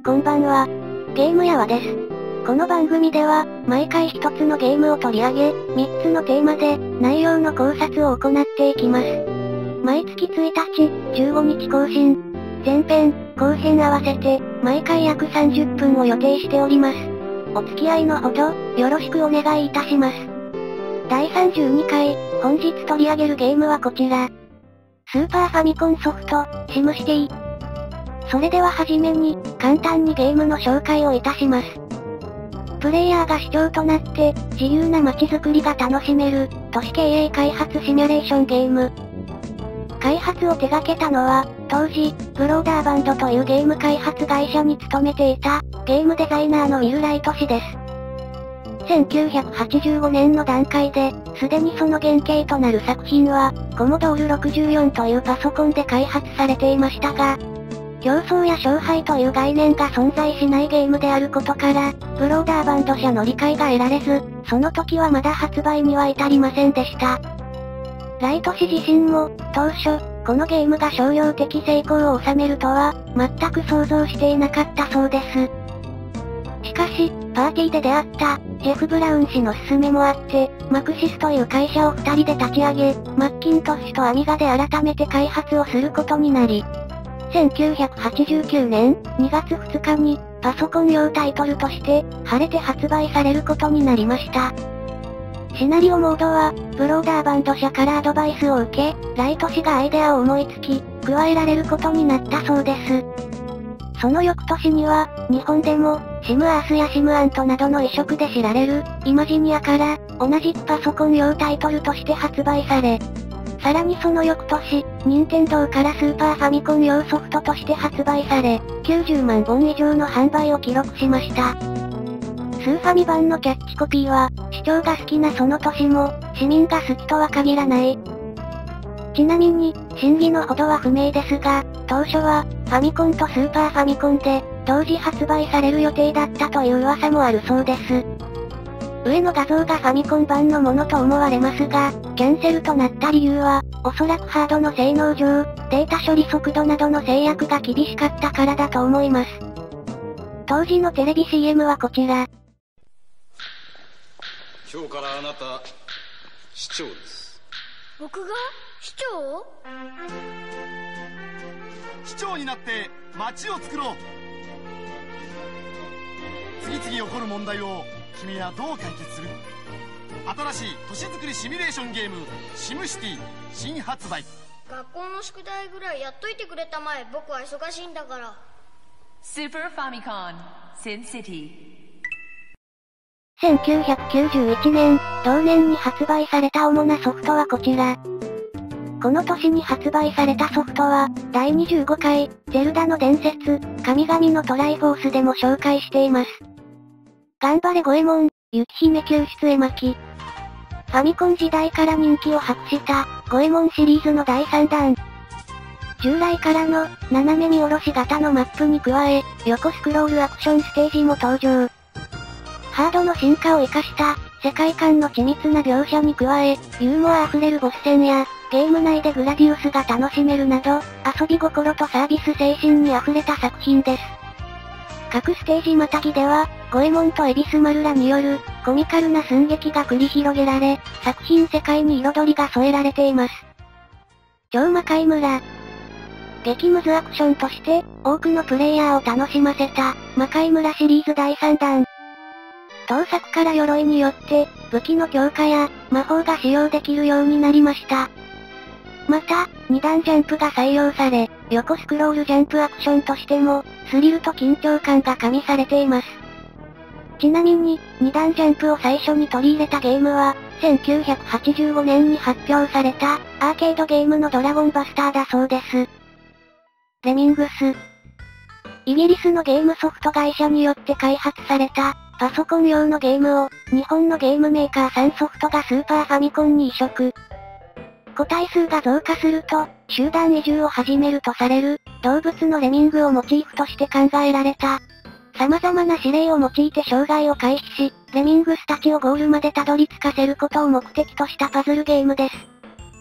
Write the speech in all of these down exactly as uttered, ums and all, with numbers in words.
こんばんは。ゲームやわです。この番組では、毎回一つのゲームを取り上げ、三つのテーマで、内容の考察を行っていきます。毎月ついたち、じゅうごにち更新。前編、後編合わせて、毎回約さんじゅっぷんを予定しております。お付き合いのほど、よろしくお願いいたします。だいさんじゅうにかい、本日取り上げるゲームはこちら。スーパーファミコンソフト、シムシティ。それでははじめに、簡単にゲームの紹介をいたします。プレイヤーが市長となって、自由な街づくりが楽しめる、都市経営開発シミュレーションゲーム。開発を手掛けたのは、当時、ブローダーバンドというゲーム開発会社に勤めていた、ゲームデザイナーのウィル・ライト氏です。せんきゅうひゃくはちじゅうごねんの段階で、すでにその原型となる作品は、コモドールろくじゅうよんというパソコンで開発されていましたが、競争や勝敗という概念が存在しないゲームであることから、ブローダーバンド社の理解が得られず、その時はまだ発売には至りませんでした。ライト氏自身も、当初、このゲームが商業的成功を収めるとは、全く想像していなかったそうです。しかし、パーティーで出会った、ジェフ・ブラウン氏の勧めもあって、マクシスという会社を二人で立ち上げ、マッキントッシュとアミガで改めて開発をすることになり、せんきゅうひゃくはちじゅうきゅうねんにがつふつかに、パソコン用タイトルとして、晴れて発売されることになりました。シナリオモードは、ブローダーバンド社からアドバイスを受け、ライト氏がアイデアを思いつき、加えられることになったそうです。その翌年には、日本でも、シムアースやシムアントなどの移植で知られる、イマジニアから、同じくパソコン用タイトルとして発売され、さらにその翌年、任天堂からスーパーファミコン用ソフトとして発売され、きゅうじゅうまんぼん以上の販売を記録しました。スーファミ版のキャッチコピーは、市長が好きなその年も、市民が好きとは限らない。ちなみに、真偽のほどは不明ですが、当初は、ファミコンとスーパーファミコンで、同時発売される予定だったという噂もあるそうです。上の画像がファミコン版のものと思われますが、キャンセルとなった理由は、おそらくハードの性能上、データ処理速度などの制約が厳しかったからだと思います。当時のテレビ シーエム はこちら。 今日からあなた、市長です。 僕が市長？ 市長になって街を作ろう。次々起こる問題を君はどう解決する？新しい都市づくりシミュレーションゲームシムシティ新発売。 学校の宿題ぐらいやっといてくれたまえ。僕は忙しいんだから。 スーパーファミコンシンシティ。 せんきゅうひゃくきゅうじゅういちねん、同年に発売された主なソフトはこちら。この年に発売されたソフトは、だいにじゅうごかい、ゼルダの伝説、神々のトライフォースでも紹介しています。頑張れゴエモン、雪姫救出絵巻。ファミコン時代から人気を博した、ゴエモンシリーズのだいさんだん。従来からの、斜め見下ろし型のマップに加え、横スクロールアクションステージも登場。ハードの進化を活かした、世界観の緻密な描写に加え、ユーモア溢れるボス戦や、ゲーム内でグラディウスが楽しめるなど、遊び心とサービス精神に溢れた作品です。各ステージまたぎでは、ゴエモンとエビスマルらによる、コミカルな寸劇が繰り広げられ、作品世界に彩りが添えられています。超魔界村。激ムズアクションとして、多くのプレイヤーを楽しませた、魔界村シリーズだいさんだん。当作から鎧によって、武器の強化や、魔法が使用できるようになりました。また、にだんジャンプが採用され、横スクロールジャンプアクションとしても、スリルと緊張感が加味されています。ちなみに、にだんジャンプを最初に取り入れたゲームは、せんきゅうひゃくはちじゅうごねんに発表された、アーケードゲームのドラゴンバスターだそうです。レミングス。イギリスのゲームソフト会社によって開発された、パソコン用のゲームを、日本のゲームメーカーサンソフトがスーパーファミコンに移植。個体数が増加すると、集団移住を始めるとされる、動物のレミングをモチーフとして考えられた。様々な指令を用いて障害を回避し、レミングスたちをゴールまでたどり着かせることを目的としたパズルゲームです。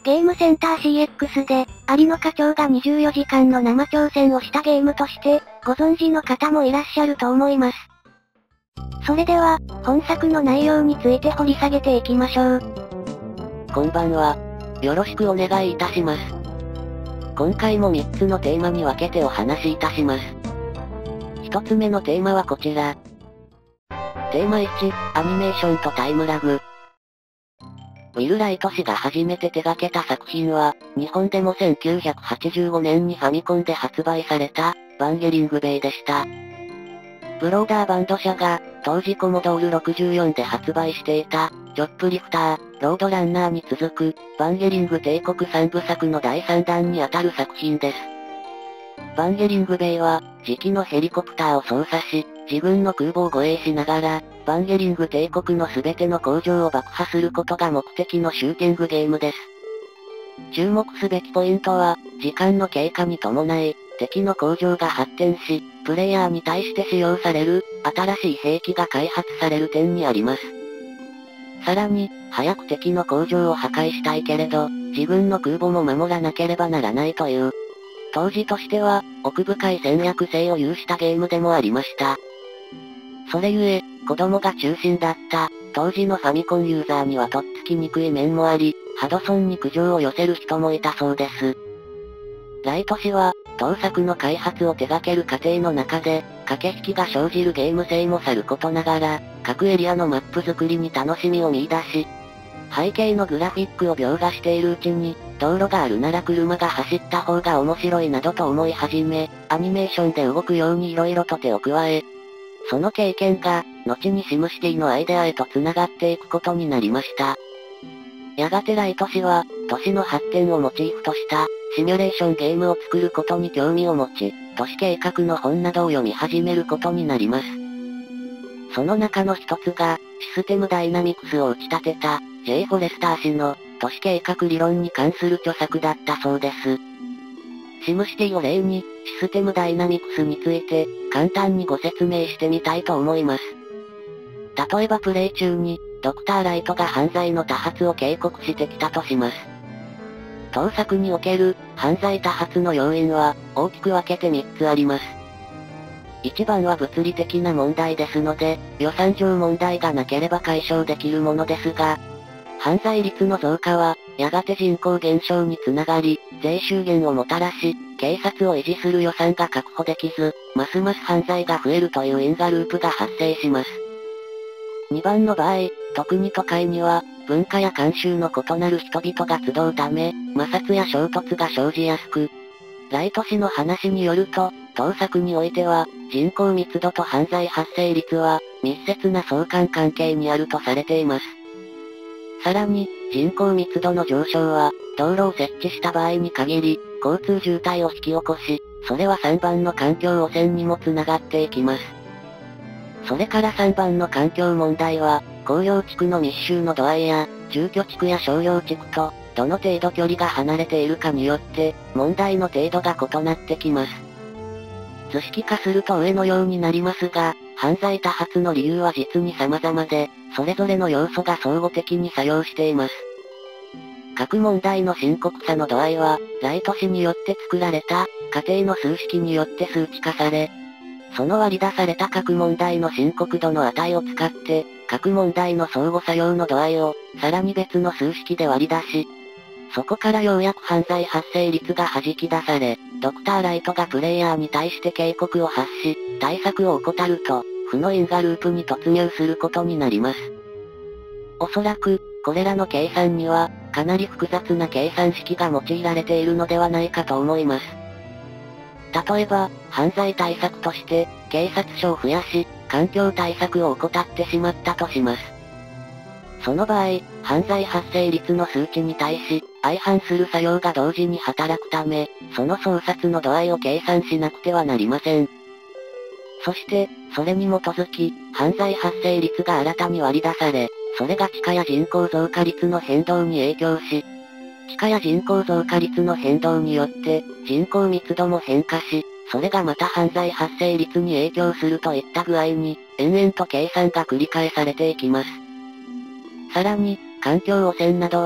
ゲームセンター シーエックス で、有野課長がにじゅうよじかんの生挑戦をしたゲームとして、ご存知の方もいらっしゃると思います。それでは、本作の内容について掘り下げていきましょう。 こんばんは。よろしくお願いいたします。今回もみっつのテーマに分けてお話しいたします。ひとつめのテーマはこちら。テーマいち、アニメーションとタイムラグ。ウィル・ライト氏が初めて手掛けた作品は、日本でもせんきゅうひゃくはちじゅうごねんにファミコンで発売された、バンゲリングベイでした。ブローダーバンド社が、当時コモドールろくじゅうよんで発売していた、チョップリフター、ロードランナーに続く、バンゲリング帝国さんぶさくのだいさんだんにあたる作品です。バンゲリングベイは、次期のヘリコプターを操作し、自軍の空母を護衛しながら、バンゲリング帝国のすべての工場を爆破することが目的のシューティングゲームです。注目すべきポイントは、時間の経過に伴い、敵の工場が発展し、プレイヤーに対して使用される、新しい兵器が開発される点にあります。さらに、早く敵の工場を破壊したいけれど、自軍の空母も守らなければならないという、当時としては、奥深い戦略性を有したゲームでもありました。それゆえ、子供が中心だった、当時のファミコンユーザーにはとっつきにくい面もあり、ハドソンに苦情を寄せる人もいたそうです。ライト氏は、当作の開発を手掛ける過程の中で、駆け引きが生じるゲーム性もさることながら、各エリアのマップ作りに楽しみを見出し、背景のグラフィックを描画しているうちに、道路があるなら車が走った方が面白いなどと思い始め、アニメーションで動くように色々と手を加え、その経験が、後にシムシティのアイデアへと繋がっていくことになりました。やがてライト氏は、都市の発展をモチーフとした、シミュレーションゲームを作ることに興味を持ち、都市計画の本などを読み始めることになります。その中の一つが、システムダイナミクスを打ち立てた、ジェイ・フォレスター氏の、都市計画理論に関する著作だったそうです。シムシティを例に、システムダイナミクスについて、簡単にご説明してみたいと思います。例えばプレイ中に、ドクター・ライトが犯罪の多発を警告してきたとします。当作における、犯罪多発の要因は、大きく分けてみっつあります。いちばんは物理的な問題ですので、予算上問題がなければ解消できるものですが、犯罪率の増加は、やがて人口減少につながり、税収減をもたらし、警察を維持する予算が確保できず、ますます犯罪が増えるという因果ループが発生します。にばんの場合、特に都会には、文化や慣習の異なる人々が集うため、摩擦や衝突が生じやすく、ライト氏の話によると、当作においては、人口密度と犯罪発生率は、密接な相関関係にあるとされています。さらに、人口密度の上昇は、道路を設置した場合に限り、交通渋滞を引き起こし、それはさんばんの環境汚染にもつながっていきます。それからさんばんの環境問題は、工業地区の密集の度合いや、住居地区や商業地区と、どの程度距離が離れているかによって、問題の程度が異なってきます。図式化すると上のようになりますが、犯罪多発の理由は実に様々で、それぞれの要素が相互的に作用しています。各問題の深刻さの度合いは、ライト氏によって作られた、家庭の数式によって数値化され、その割り出された各問題の深刻度の値を使って、各問題の相互作用の度合いを、さらに別の数式で割り出し、そこからようやく犯罪発生率が弾き出され、ドクター・ライトがプレイヤーに対して警告を発し、対策を怠ると、負の因果ループに突入することになります。おそらく、これらの計算には、かなり複雑な計算式が用いられているのではないかと思います。例えば、犯罪対策として、警察署を増やし、環境対策を怠ってしまったとします。その場合、犯罪発生率の数値に対し、相反する作用が同時に働くため、その相殺の度合いを計算しなくてはなりません。そして、それに基づき、犯罪発生率が新たに割り出され、それが地価や人口増加率の変動に影響し、地価や人口増加率の変動によって、人口密度も変化し、それがまた犯罪発生率に影響するといった具合に、延々と計算が繰り返されていきます。さらに、環境汚染などは、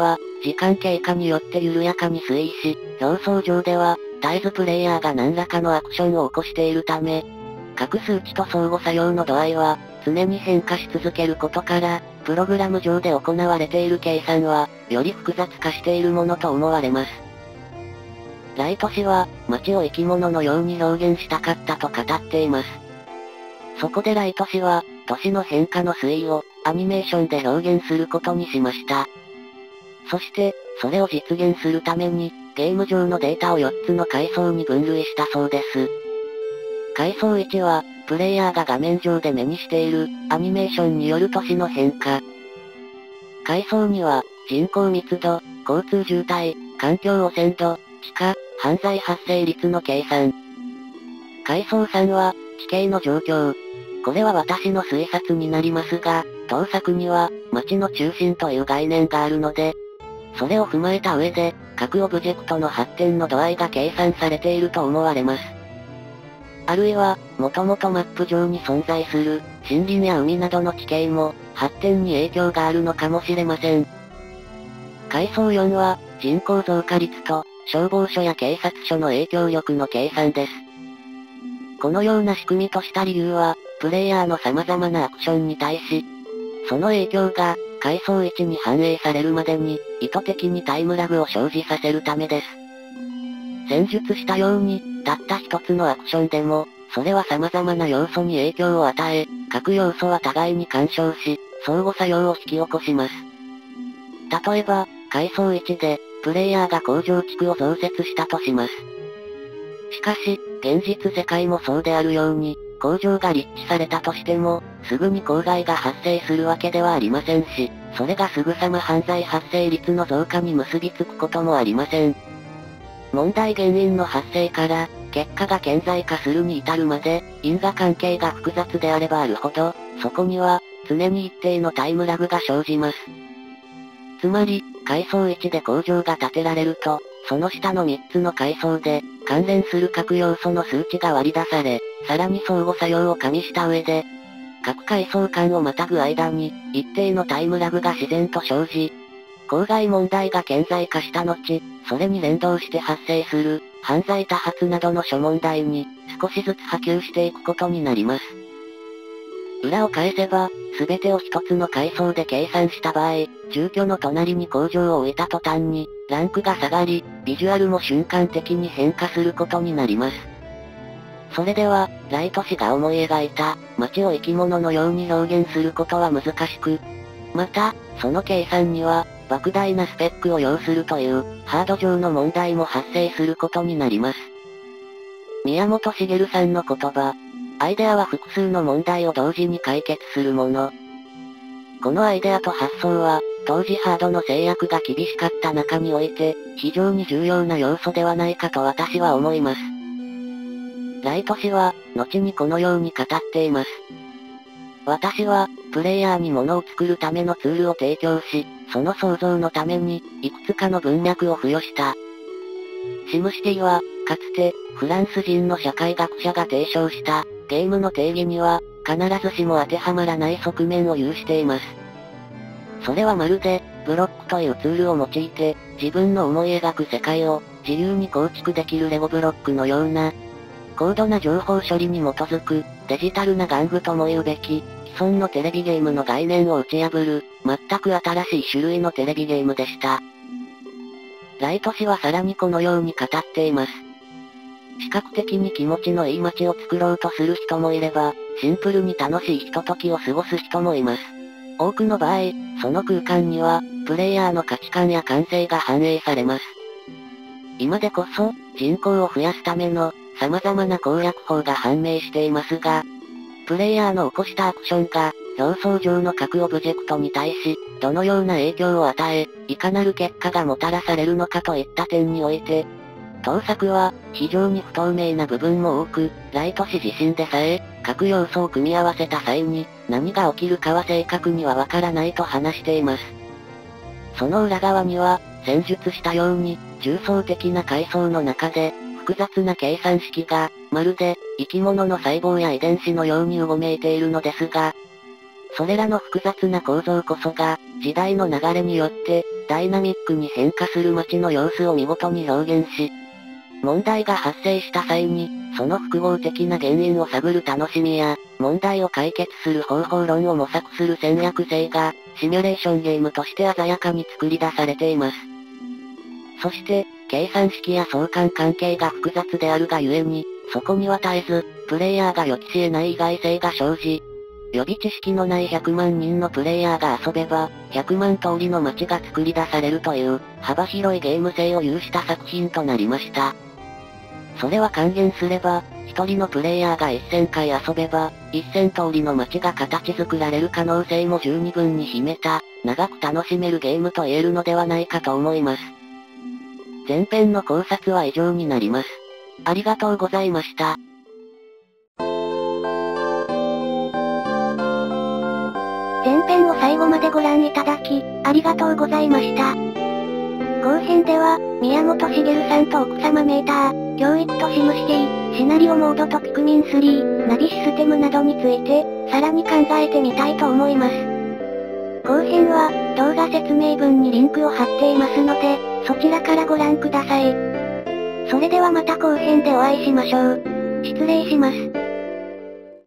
時間経過によって緩やかに推移し、表層上では、絶えずプレイヤーが何らかのアクションを起こしているため、各数値と相互作用の度合いは、常に変化し続けることから、プログラム上で行われている計算は、より複雑化しているものと思われます。ライト氏は、街を生き物のように表現したかったと語っています。そこでライト氏は、都市の変化の推移を、アニメーションで表現することにしました。そして、それを実現するために、ゲーム上のデータをよっつの階層に分類したそうです。階層いちは、プレイヤーが画面上で目にしている、アニメーションによる都市の変化。階層には、人口密度、交通渋滞、環境汚染度、地価、犯罪発生率の計算。階層さんは、地形の状況。これは私の推察になりますが、当作には、街の中心という概念があるので、それを踏まえた上で、各オブジェクトの発展の度合いが計算されていると思われます。あるいは、もともとマップ上に存在する、森林や海などの地形も、発展に影響があるのかもしれません。階層よんは、人口増加率と、消防署や警察署の影響力の計算です。このような仕組みとした理由は、プレイヤーの様々なアクションに対し、その影響が、階層いちに反映されるまでに、意図的にタイムラグを生じさせるためです。先述したように、たった一つのアクションでも、それは様々な要素に影響を与え、各要素は互いに干渉し、相互作用を引き起こします。例えば、階層いちで、プレイヤーが工場地区を増設したとします。しかし、現実世界もそうであるように、工場が立地されたとしても、すぐに公害が発生するわけではありませんし、それがすぐさま犯罪発生率の増加に結びつくこともありません。問題原因の発生から、結果が顕在化するに至るまで、因果関係が複雑であればあるほど、そこには、常に一定のタイムラグが生じます。つまり、階層いちで工場が建てられると、その下のみっつの階層で、関連する各要素の数値が割り出され、さらに相互作用を加味した上で、各階層間をまたぐ間に、一定のタイムラグが自然と生じ、公害問題が顕在化した後、それに連動して発生する、犯罪多発などの諸問題に、少しずつ波及していくことになります。裏を返せば、すべてを一つの階層で計算した場合、住居の隣に工場を置いた途端に、ランクが下がり、ビジュアルも瞬間的に変化することになります。それでは、ライト氏が思い描いた、街を生き物のように表現することは難しく、また、その計算には、莫大なスペックを要するという、ハード上の問題も発生することになります。宮本茂さんの言葉、アイデアは複数の問題を同時に解決するもの。このアイデアと発想は、当時ハードの制約が厳しかった中において、非常に重要な要素ではないかと私は思います。ライト氏は、後にこのように語っています。私は、プレイヤーに物を作るためのツールを提供し、その創造のために、いくつかの文脈を付与した。シムシティは、かつて、フランス人の社会学者が提唱した、ゲームの定義には、必ずしも当てはまらない側面を有しています。それはまるで、ブロックというツールを用いて、自分の思い描く世界を、自由に構築できるレゴブロックのような、高度な情報処理に基づく、デジタルな玩具とも言うべき、既存のテレビゲームの概念を打ち破る、全く新しい種類のテレビゲームでした。ライト氏はさらにこのように語っています。視覚的に気持ちのいい街を作ろうとする人もいれば、シンプルに楽しいひとときを過ごす人もいます。多くの場合、その空間には、プレイヤーの価値観や感性が反映されます。今でこそ、人口を増やすための、様々な攻略法が判明していますが、プレイヤーの起こしたアクションが、表層上の各オブジェクトに対し、どのような影響を与え、いかなる結果がもたらされるのかといった点において、当作は、非常に不透明な部分も多く、ライト氏自身でさえ、各要素を組み合わせた際に、何が起きるかは正確にはわからないと話しています。その裏側には、先述したように、重層的な階層の中で、複雑な計算式が、まるで、生き物の細胞や遺伝子のようにうごめいているのですが、それらの複雑な構造こそが、時代の流れによって、 ダイナミックに変化する街の様子を見事に表現し、問題が発生した際に、その複合的な原因を探る楽しみや、問題を解決する方法論を模索する戦略性が、シミュレーションゲームとして鮮やかに作り出されています。そして、計算式や相関関係が複雑であるがゆえに、そこには絶えず、プレイヤーが予期し得ない意外性が生じ、予備知識のないひゃくまんにんのプレイヤーが遊べば、ひゃくまん通りの街が作り出されるという、幅広いゲーム性を有した作品となりました。それは還元すれば、一人のプレイヤーがせんかい遊べば、せん通りの街が形作られる可能性も十二分に秘めた、長く楽しめるゲームと言えるのではないかと思います。前編の考察は以上になります。ありがとうございました。 前編を最後までご覧いただき、ありがとうございました。後編では、宮本茂さんと奥様メーター、教育とシムシティ、シナリオモードとピクミンスリー、ナビシステムなどについて、さらに考えてみたいと思います。後編は、動画説明文にリンクを貼っていますので、そちらからご覧ください。それではまた後編でお会いしましょう。失礼します。